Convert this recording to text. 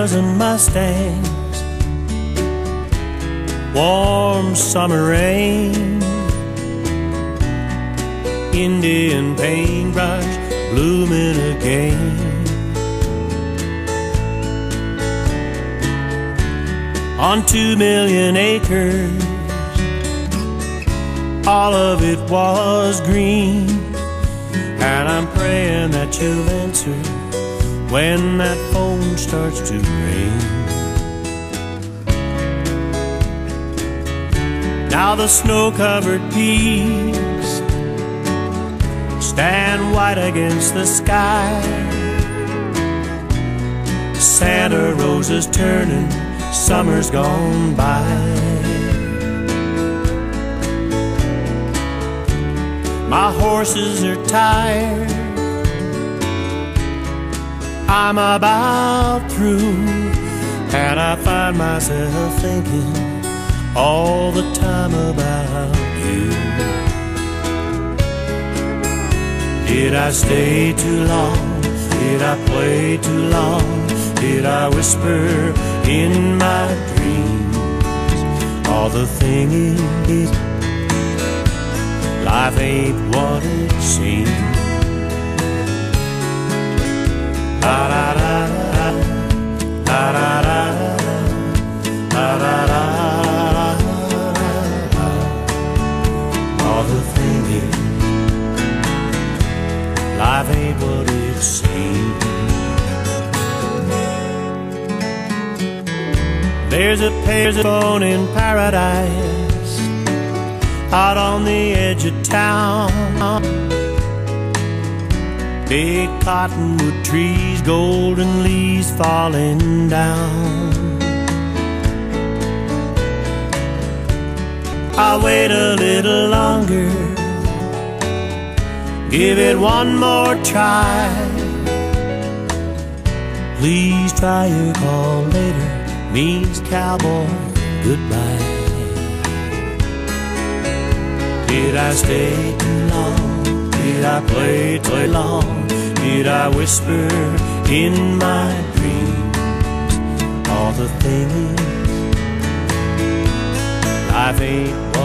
Brahmas and Mustangs, warm summer rain, Indian paintbrush blooming again. On 2 million acres, all of it was green, and I'm praying that you'll answer when that phone starts to ring. Now the snow-covered peaks stand white against the sky. Santa Rosa's turning, summer's gone by. My horses are tired, I'm about through, and I find myself thinking all the time about you. Did I stay too long? Did I play too long? Did I whisper in my dreams? All the thing is, life ain't what it seems. Da da da da da da da da da. All the thing is, life ain't what it seems. There's a payphone in paradise, out on the edge of town. Big cottonwood trees, golden leaves falling down. I'll wait a little longer, give it one more try. Please try your call later, means cowboy goodbye. Did I stay too long? Did I play too long? Did I whisper in my dreams? All the things, life ain't